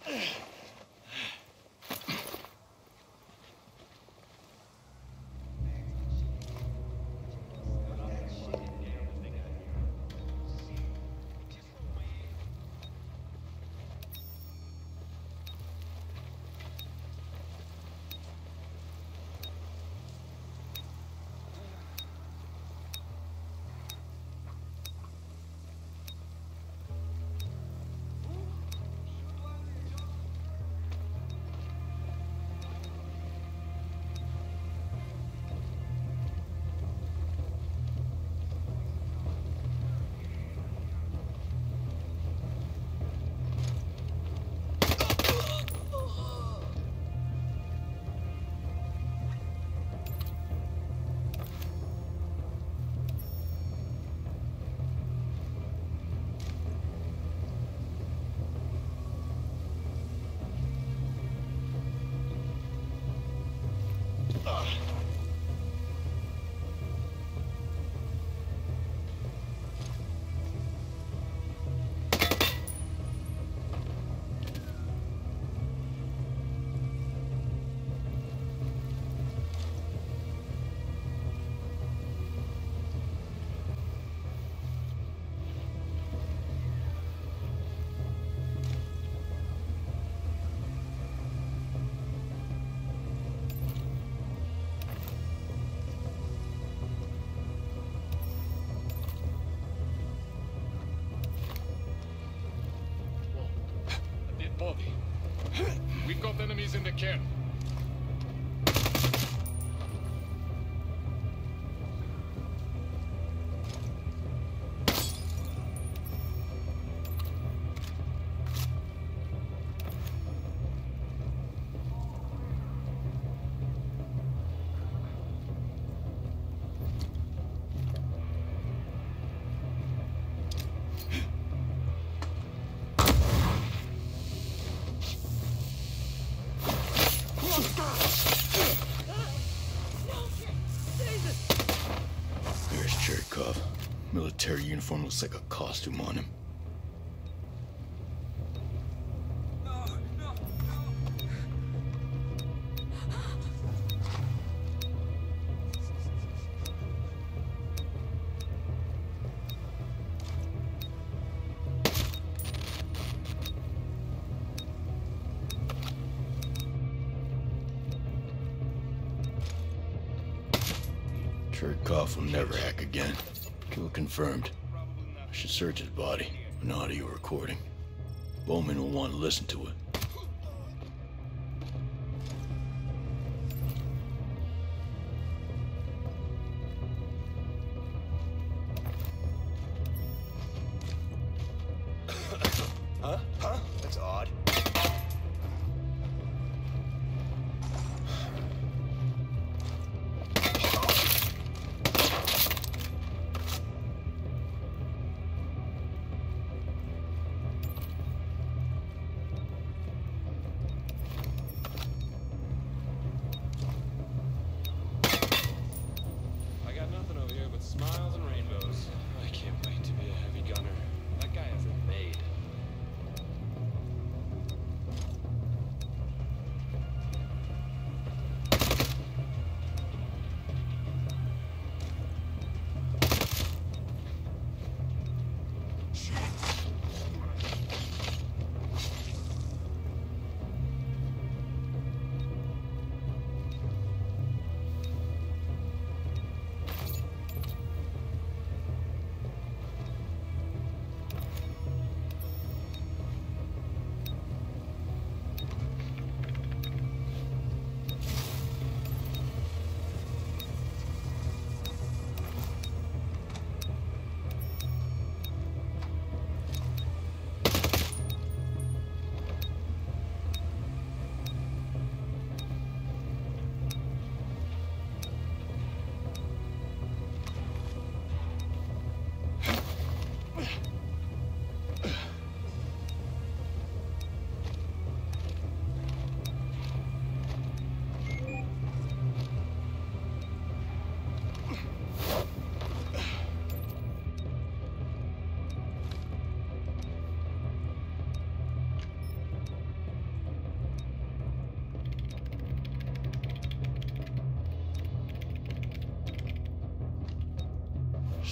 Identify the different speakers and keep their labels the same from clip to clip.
Speaker 1: Bobby, we've got enemies in the camp.
Speaker 2: There's Cherkov. Military uniform looks like a costume on him. Cherkov will never hack again. Kill confirmed. I should search his body. An audio recording. Bowman will want to listen to it.
Speaker 3: Huh? That's odd.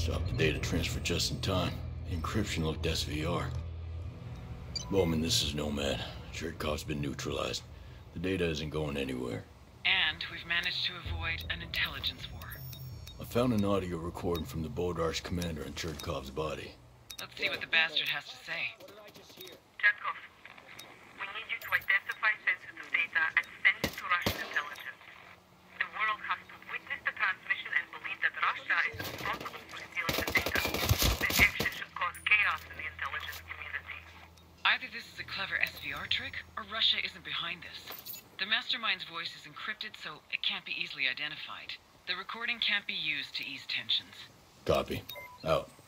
Speaker 2: Stopped the data transfer just in time. The encryption looked SVR. Bowman, this is Nomad. Chernkov's been neutralized. The data isn't going anywhere.
Speaker 4: And we've managed to avoid an intelligence war.
Speaker 2: I found an audio recording from the Bodarsh commander on Chernkov's body.
Speaker 4: Let's see what the bastard has to say.
Speaker 5: Chetkov, we need you to identify sensitive data and send it to Russian intelligence. The world has to witness the transmission and believe that Russia is responsible for stealing the data. This action should cause chaos in the intelligence community.
Speaker 4: Either this is a clever SVR trick, or Russia isn't behind this. The mastermind's voice is encrypted, so it can't be easily identified. The recording can't be used to ease tensions.
Speaker 2: Copy. Out.